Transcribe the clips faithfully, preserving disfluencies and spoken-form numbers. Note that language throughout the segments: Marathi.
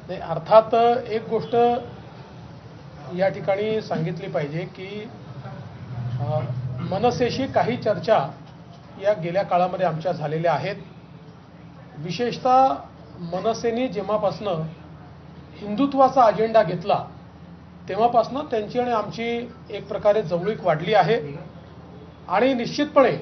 नाही, अर्थात एक गोष्ट या ठिकाणी सांगितली पाहिजे की मनसेशी काही चर्चा या गेल्या काळामध्ये आमच्या झालेल्या आहेत. विशेषतः मनसेने जेव्हापासनं हिंदुत्वाचा अजेंडा घेतला तेव्हापासनं त्यांची आणि आमची एक प्रकारे जवळीक वाढली आहे. आणि निश्चितपणे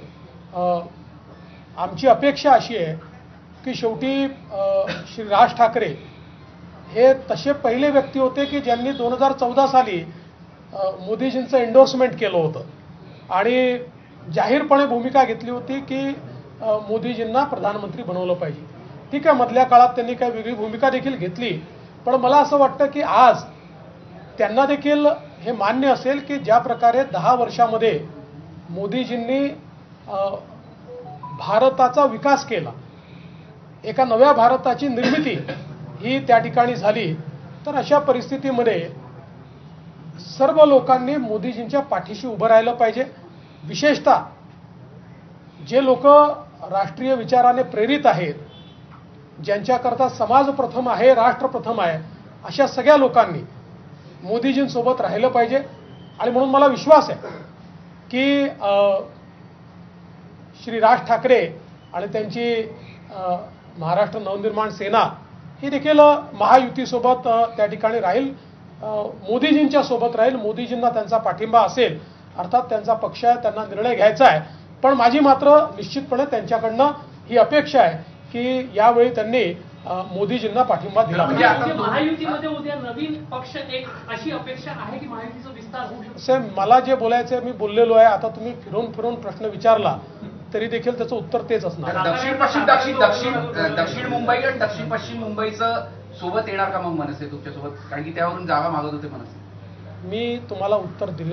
आमची अपेक्षा अशी आहे की शेवटी श्री राज ठाकरे हे तसे पहिले व्यक्ती होते की ज्यांनी दोन हजार चौदा साली मोदीजींचं एंडोर्समेंट केलं होतं आणि जाहीरपणे भूमिका घेतली होती की मोदीजींना प्रधानमंत्री बनवलं पाहिजे. ठीक आहे, मधल्या काळात त्यांनी काही वेगळी भूमिका देखील घेतली, पण मला असं वाटतं की आज त्यांना देखील हे मान्य असेल की ज्या प्रकारे दहा वर्षामध्ये मोदीजींनी भारताचा विकास केला, एका नव्या भारताची निर्मिती ही त्या ठिकाणी झाली, तर अशा परिस्थितीमध्ये सर्व लोकांनी मोदीजींच्या पाठीशी उभं राहिलं पाहिजे. विशेषतः जे लोक राष्ट्रीय विचाराने प्रेरित आहेत, ज्यांच्याकरता समाज प्रथम आहे, राष्ट्र प्रथम आहे, अशा सगळ्या लोकांनी मोदीजींसोबत राहिलं पाहिजे. आणि म्हणून मला विश्वास आहे की श्री राज ठाकरे आणि त्यांची महाराष्ट्र नवनिर्माण सेना ही देखील महायुतीसोबत त्या ठिकाणी राहील, मोदीजींच्या सोबत राहील. मोदीजींना त्यांचा पाठिंबा असेल, अर्थात त्यांचा पक्ष आहे, त्यांना निर्णय घ्यायचा आहे. पण माझी मात्र निश्चितपणे त्यांच्याकडनं ही अपेक्षा आहे की यावेळी त्यांनी मोदीजींना पाठिंबा दिला पाहिजे. महायुतीमध्ये उद्या नवीन पक्ष एक अशी अपेक्षा आहे की महायुतीचा विस्तार होऊ शकतो. साहेब, मला जे बोलायचं मी बोललेलो आहे. आता तुम्ही फिरून फिरून प्रश्न विचारला तरी देखील त्याचं उत्तर तेच असणार. दक्षिण पश्चिम दक्षिण दक्षिण दक्षिण मुंबई आणि दक्षिण पश्चिम मुंबईचं सोबत येणार का मग मनसे तुमच्यासोबत? कारण की त्यावरून जागा मागत होते मनसे. मी तुम्हाला उत्तर दिले